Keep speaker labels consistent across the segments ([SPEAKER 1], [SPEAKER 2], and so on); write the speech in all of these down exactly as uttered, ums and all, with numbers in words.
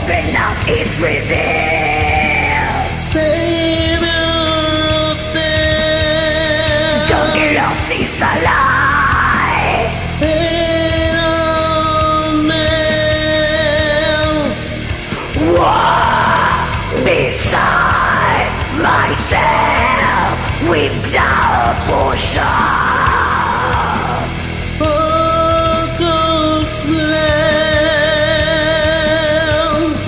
[SPEAKER 1] Open up, it's revealed.
[SPEAKER 2] Savior of death.
[SPEAKER 1] Don't get lost, it's a lie.
[SPEAKER 2] Pain on nails.
[SPEAKER 1] Walk beside myself without portion.
[SPEAKER 2] Focus flames.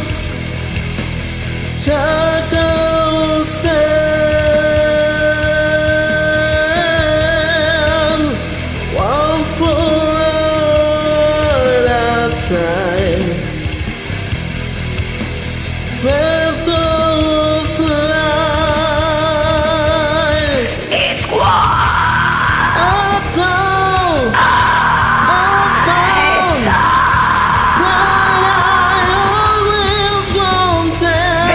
[SPEAKER 2] Charcoal stands. One for at a time. Twelve those lies.
[SPEAKER 1] It's war.
[SPEAKER 2] Up down, up down. What I always wanted.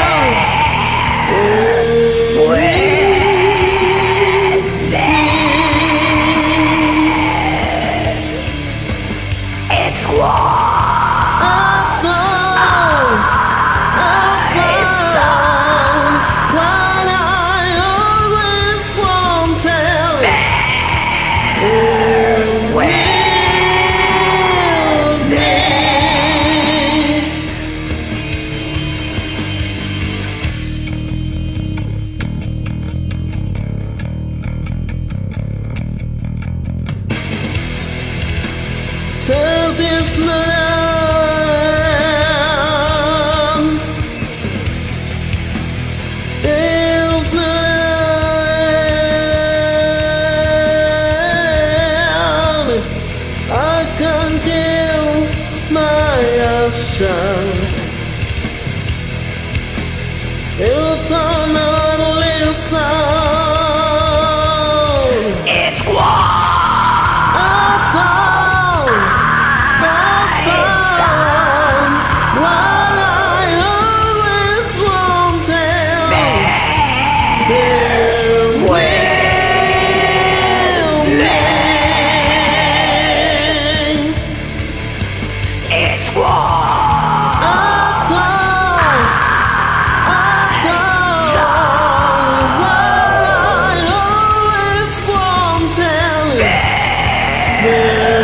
[SPEAKER 1] It's war.
[SPEAKER 2] Up down, up down. What I always wanted. So this land is land. I can kill my son. It's on only sound.
[SPEAKER 1] It's war.
[SPEAKER 2] Up down, up down. What I always wanted. There will be.
[SPEAKER 1] It's war.
[SPEAKER 2] Up down, up down. What I always wanted. There